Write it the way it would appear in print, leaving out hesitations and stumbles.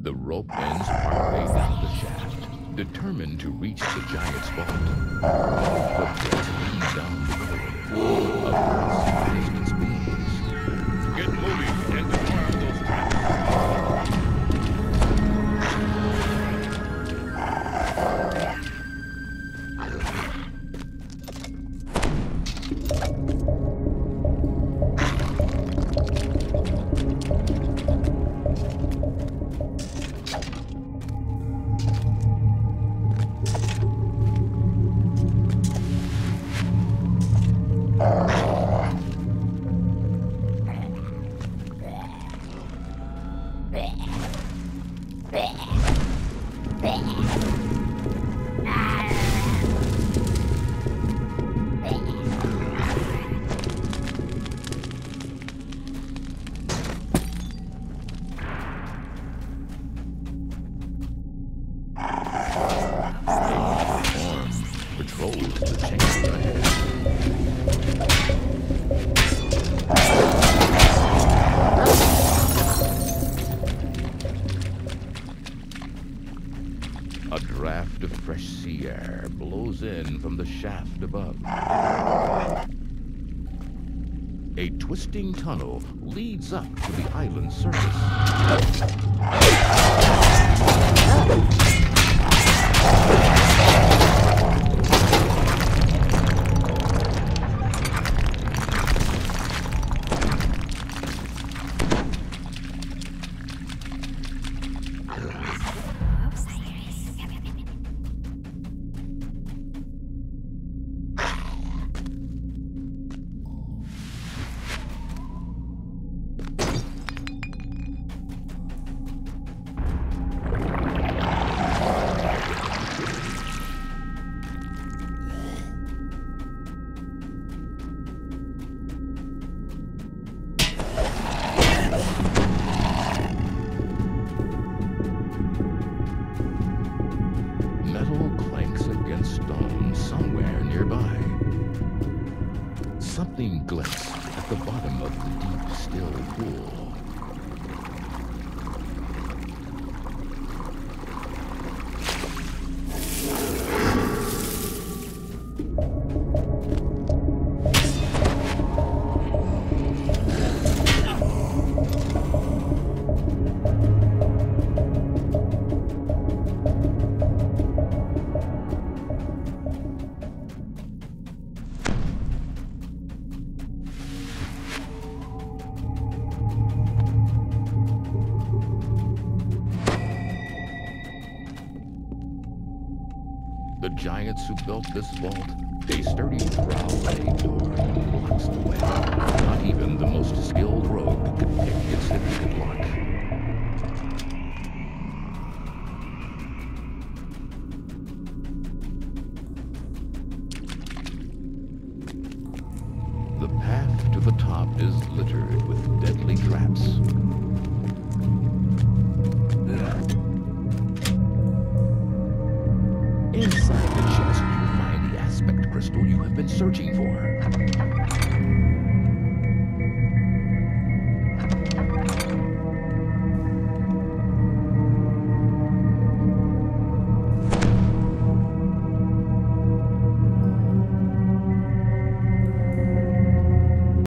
The rope ends partway down the shaft, determined to reach the giant's vault. The threads lead down the corridor, across distance beams. Get moving and disarm those traps. Patrols the chamber ahead. A draft of fresh sea air blows in from the shaft above. A twisting tunnel leads up to the island's surface. Metal clanks against stone somewhere nearby. Something glints at the bottom of the deep, still pool. The giants who built this vault, a sturdy trowel-made door blocks the way. Not even the most skilled rogue could pick its intricate lock. The path to the top is littered with deadly traps.